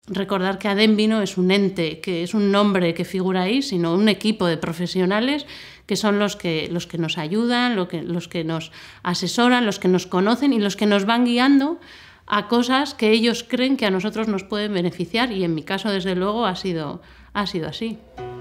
recordar que Adembi no es un ente, que es un nombre que figura ahí, sino un equipo de profesionales que son los que nos ayudan, los que nos asesoran, los que nos conocen y los que nos van guiando a cosas que ellos creen que a nosotros nos pueden beneficiar, y en mi caso, desde luego, ha sido así.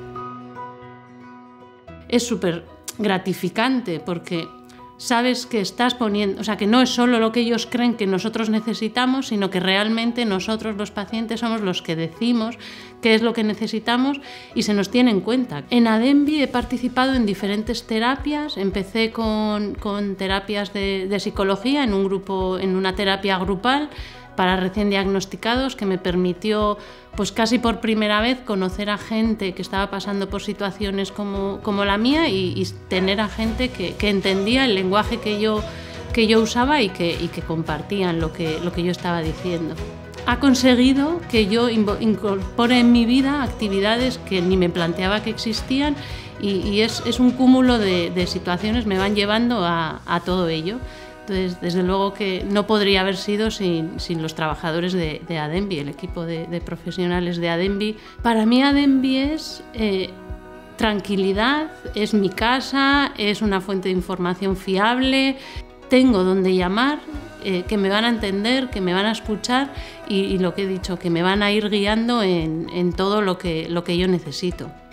Es súper gratificante porque sabes que estás poniendo, o sea, que no es solo lo que ellos creen que nosotros necesitamos, sino que realmente nosotros, los pacientes, somos los que decimos qué es lo que necesitamos y se nos tiene en cuenta. En Adembi he participado en diferentes terapias. Empecé con terapias de psicología en un grupo, en una terapia grupal para recién diagnosticados, que me permitió, pues casi por primera vez, conocer a gente que estaba pasando por situaciones como la mía y tener a gente que entendía el lenguaje que yo usaba y que compartían lo que yo estaba diciendo. Ha conseguido que yo incorpore en mi vida actividades que ni me planteaba que existían, y es un cúmulo de situaciones me van llevando a todo ello. Entonces, desde luego que no podría haber sido sin los trabajadores de Adembi, el equipo de profesionales de Adembi. Para mí Adembi es tranquilidad, es mi casa, es una fuente de información fiable, tengo donde llamar, que me van a entender, que me van a escuchar y lo que he dicho, que me van a ir guiando en todo lo que yo necesito.